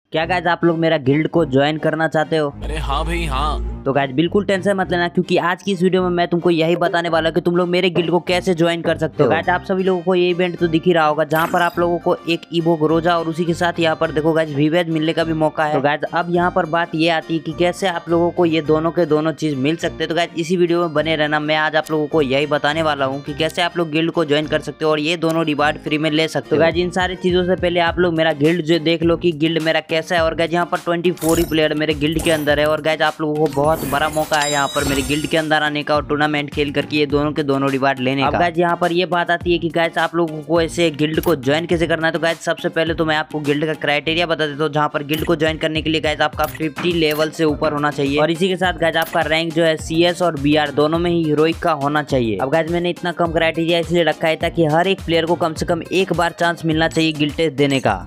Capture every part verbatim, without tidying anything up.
क्या गाइज आप लोग मेरा गिल्ड को ज्वाइन करना चाहते हो? अरे हाँ भाई हाँ। तो गाइज बिल्कुल टेंशन मत लेना, क्योंकि आज की इस वीडियो में मैं तुमको यही बताने वाला हूं कि तुम लोग मेरे गिल्ड को कैसे ज्वाइन कर सकते हो। गाइज आप सभी लोगों को ये इवेंट तो दिख ही रहा होगा, जहां पर आप लोगों को एक ईवो ग्रोजा और उसी के साथ यहाँ पर देखो गाइज रिवेज मिलने का भी मौका है। तो गाइज अब यहाँ पर बात ये आती है कि कैसे आप लोगों को ये दोनों के दोनों चीज मिल सकते हैं। तो गाइज इसी वीडियो में बने रहना, मैं आज आप लोगों को यही बताने वाला हूँ कि कैसे आप लोग गिल्ड को ज्वाइन कर सकते हो और ये दोनों रिवार्ड फ्री में ले सकते हो। गाइज इन सारी चीजों से पहले आप लोग मेरा गिल्ड जो देख लो कि गिल्ड मेरा कैसा है। और गाइज यहाँ पर चौबीस ही प्लेयर मेरे गिल्ड के अंदर है। और गाइज आप लोगों को बहुत बड़ा मौका है यहाँ पर मेरे गिल्ड के अंदर आने का और टूर्नामेंट खेल करके ये दोनों के दोनों रिवार्ड लेने का। अब गाइज यहाँ पर ये बात आती है कि गाइज आप लोगों को ऐसे गिल्ड को ज्वाइन कैसे करना है। तो गाइज सबसे पहले तो मैं आपको गिल्ड का क्राइटेरिया बता देता हूँ, जहाँ पर गिल्ड को ज्वाइन करने के लिए गाइज आपका पचास लेवल से ऊपर होना चाहिए और इसी के साथ गाइज आपका रैंक जो है सीएस और बीआर दोनों में ही हीरोइक का होना चाहिए। अब गाइज मैंने इतना कम क्राइटेरिया इसलिए रखा है ताकि हर एक प्लेयर को कम से कम एक बार चांस मिलना चाहिए गिल्ड टेस्ट देने का।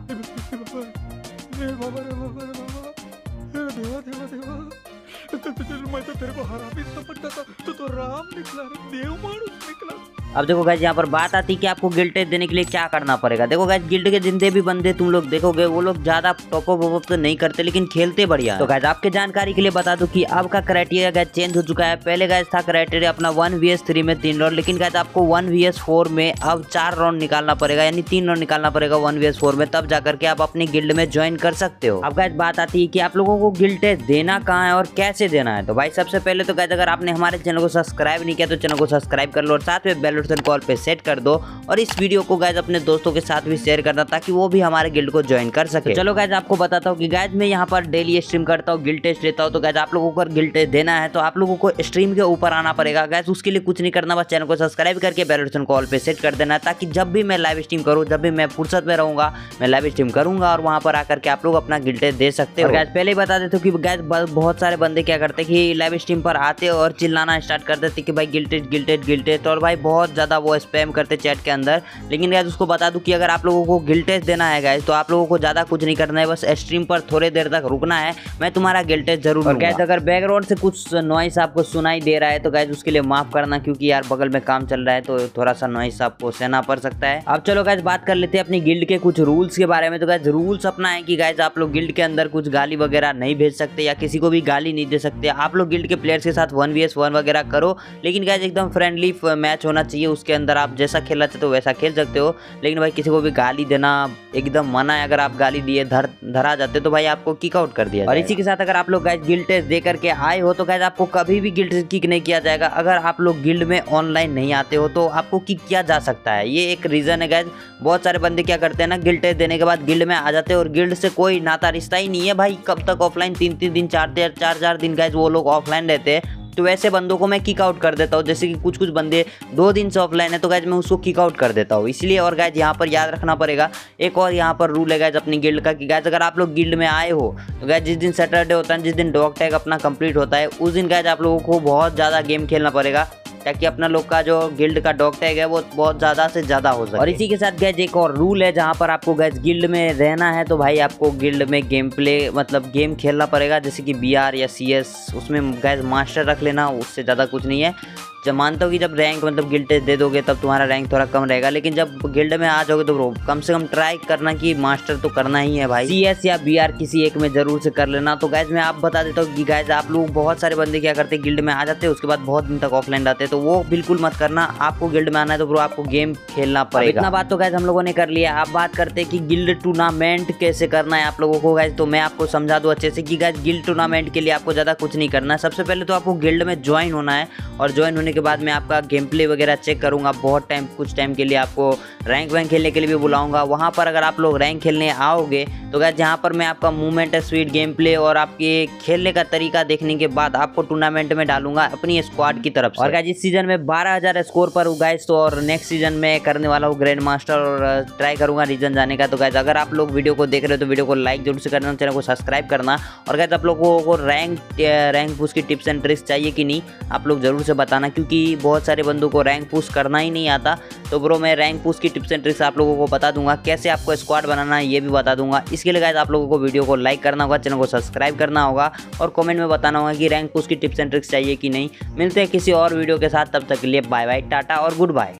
मैं तो तेरे को हरामी समझता था, तो तो राम निकला रे, देव मानुस निकला। अब देखो गाइज यहाँ पर बात आती है कि आपको गिल्ड टेस्ट देने के लिए क्या करना पड़ेगा। देखो गाइज गिल्ड के जितने भी बंदे तुम लोग देखोगे वो लोग ज्यादा टॉप अप वॉप तो नहीं करते, लेकिन खेलते बढ़िया। तो गाइज आपके जानकारी के लिए बता दूं कि अब का क्राइटेरिया गाइज चेंज हो चुका है। पहले गाइज था क्राइटेरिया अपना वन वी एस थ्री में तीन राउंड, लेकिन गाइज आपको वन वी एस फोर में अब चार राउंड निकालना पड़ेगा, यानी तीन राउंड निकालना पड़ेगा वन वी एस फोर में, तब जाकर के आप अपनी गिल्ड में ज्वाइन कर सकते हो। अब गाइज बात आती है कि आप लोगों को गिल्ड टेस्ट देना कहाँ है और कैसे देना है। तो भाई सबसे पहले तो गाइज अगर आपने हमारे चैनल को सब्सक्राइब नहीं किया तो चैनल को सब्सक्राइब कर लो और साथ में बेल बटन कॉल पे सेट कर दो और इस वीडियो को गाइज अपने दोस्तों के साथ भी शेयर करना ताकि वो भी हमारे गिल्ड को ज्वाइन कर सके। तो चलो गाइज आपको बताता हूँ कि गाइज मैं यहाँ पर डेली स्ट्रीम करता हूँ, गिल्ड टेस्ट लेता हूँ। तो गाइज आप लोगों को गिल्ड टेस्ट देना है तो आप लोगों को स्ट्रीम के ऊपर आना पड़ेगा। गाइज उसके लिए कुछ नहीं करना, बस चैनल को सब्सक्राइब करके बेल बटन कॉल पे सेट कर देना ताकि जब भी मैं लाइव स्ट्रीम करूँ, जब भी मैं फुर्सत में रहूंगा, मैं लाइव स्ट्रीम करूंगा और वहाँ पर आकर के आप लोग अपना गिल्ड टेस्ट दे सकते हो। गाइज पहले ही बता देते हो कि गाइज बहुत सारे बंदे क्या करते हैं कि लाइव स्ट्रीम पर आते और चिल्लाना स्टार्ट कर देते कि भाई guild test guild test guild test, और भाई बहुत ज्यादा वो स्पैम करते चैट के अंदर। लेकिन गाइज उसको बता दूं कि अगर आप लोगों को गिल्ड टेस्ट देना है गाइज तो आप लोगों को ज्यादा कुछ नहीं करना है, बस स्ट्रीम पर थोड़ी देर तक रुकना है, मैं तुम्हारा गिल्ड टेस्ट जरूर। और गाइज अगर बैकग्राउंड से कुछ नॉइस आपको सुनाई दे रहा है तो गाइज उसके लिए माफ करना, क्योंकि यार बगल में काम चल रहा है तो थोड़ा सा नॉइस आपको सहना पड़ सकता है। अब चलो गाइज बात कर लेते हैं अपनी गिल्ड के कुछ रूल्स के बारे में। तो गाइज रूल्स अपना है कि गाइज आप लोग गिल्ड के अंदर कुछ गाली वगैरह नहीं भेज सकते या किसी को भी गाली नहीं दे सकते। आप लोग गिल्ड के प्लेयर्स के साथ वन वी एस वन वगैरह करो, लेकिन गाइज एकदम फ्रेंडली मैच होना चाहिए, उसके अंदर आप जैसा खेलना चाहते हो वैसा खेल सकते हो। लेकिन भाई किसी को भी गाली देना एकदम मना है, अगर आप गाली दिए धर धरा जाते तो भाई आपको किक आउट कर दिया। और इसी के साथ अगर आप लोग गाइज गिल्ड टेस्ट दे करके आए हो तो गाइज आपको कभी भी गिल्ड से किक नहीं किया जाएगा। अगर आप लोग गिल्ड में ऑनलाइन नहीं आते हो तो आपको किक किया जा सकता है, ये एक रीजन है गाइज। बहुत सारे बंदे क्या करते हैं ना, गिल्ड टेस्ट देने के बाद गिल्ड में आ जाते हैं और गिल्ड से कोई नाता रिश्ता ही नहीं है भाई, कब तक ऑफलाइन तीन तीन दिन चार चार चार दिन गाइज वो लोग ऑफलाइन रहते हैं। तो वैसे बंदों को मैं किक आउट कर देता हूँ, जैसे कि कुछ कुछ बंदे दो दिन से ऑफलाइन है तो गाइज मैं उसको किक आउट कर देता हूँ इसलिए। और गाइज यहाँ पर याद रखना पड़ेगा एक और यहाँ पर रूल है गाइज अपनी गिल्ड का कि गाइज अगर आप लोग गिल्ड में आए हो तो गाइज जिस दिन सैटरडे होता है, जिस दिन डॉग टैग अपना कंप्लीट होता है, उस दिन गाइज आप लोगों को बहुत ज़्यादा गेम खेलना पड़ेगा ताकि अपना लोग का जो गिल्ड का डॉग टैग है वो बहुत ज़्यादा से ज़्यादा हो सके। और इसी के साथ गैज एक और रूल है, जहाँ पर आपको गैज गिल्ड में रहना है तो भाई आपको गिल्ड में गेम प्ले मतलब गेम खेलना पड़ेगा, जैसे कि बीआर या सीएस, उसमें गैज मास्टर रख लेना, उससे ज़्यादा कुछ नहीं है। जब मानता हूँ कि जब रैंक मतलब गिल्ड टेस्ट दे दोगे तब तुम्हारा रैंक थोड़ा कम रहेगा, लेकिन जब गिल्ड में आ जाओगे तो ब्रो कम से कम ट्राई करना कि मास्टर तो करना ही है भाई, सीएस या बीआर किसी एक में जरूर से कर लेना। तो गाइज मैं आप बता देता हूँ कि गाइज आप लोग बहुत सारे बंदे क्या करते हैं गिल्ड में आ जाते हैं उसके बाद बहुत दिन तक ऑफलाइन रहते हैं, तो वो बिल्कुल मत करना। आपको गिल्ड में आना है तो ब्रो आपको गेम खेलना पड़ेगा। इतना बात तो गाइज हम लोगों ने कर लिया। आप बात करते हैं कि गिल्ड टूर्नामेंट कैसे करना है आप लोगों को गाइज, तो मैं आपको समझा दूं अच्छे से कि गाइज गिल्ड टूर्नामेंट के लिए आपको ज़्यादा कुछ नहीं करना है। सबसे पहले तो आपको गिल्ड में ज्वाइन होना है और ज्वाइन होने के बाद मैं आपका गेम प्ले वगैरह चेक करूंगा। बहुत टाइम कुछ टाइम के लिए आपको रैंक वैंक खेलने के लिए भी बुलाऊंगा। वहां पर अगर आप लोग रैंक खेलने आओगे तो गाइस जहां पर मैं आपका मूवमेंट स्पीड गेम प्ले और आपके खेलने का तरीका देखने के बाद आपको टूर्नामेंट में डालूंगा अपनी स्क्वाड की तरफ से। और गाइस इस सीजन में बारह हजार स्कोर पर हूँ गाइस, तो और नेक्स्ट सीजन में करने वाला हूँ ग्रैंड मास्टर और ट्राई करूंगा रीजन जाने का। तो गाइस अगर आप लोग वीडियो को देख रहे हो तो वीडियो को लाइक जरूर से करना, चैनल को सब्सक्राइब करना। और गाइस आप लोगों को रैंक रैंक पुश की टिप्स एंड ट्रिक्स चाहिए कि नहीं आप लोग जरूर से बताना, क्योंकि बहुत सारे बंदों को रैंक पुश करना ही नहीं आता। तो ब्रो मैं रैंक पुश की टिप्स एंड ट्रिक्स आप लोगों को बता दूंगा, कैसे आपको स्क्वाड बनाना है ये भी बता दूंगा। इसके लिए गाइस आप लोगों को वीडियो को लाइक करना होगा, चैनल को सब्सक्राइब करना होगा और कमेंट में बताना होगा कि रैंक पुश की टिप्स एंड ट्रिक्स चाहिए कि नहीं। मिलते हैं किसी और वीडियो के साथ, तब तक के लिए बाय बाय, टाटा और गुड बाय।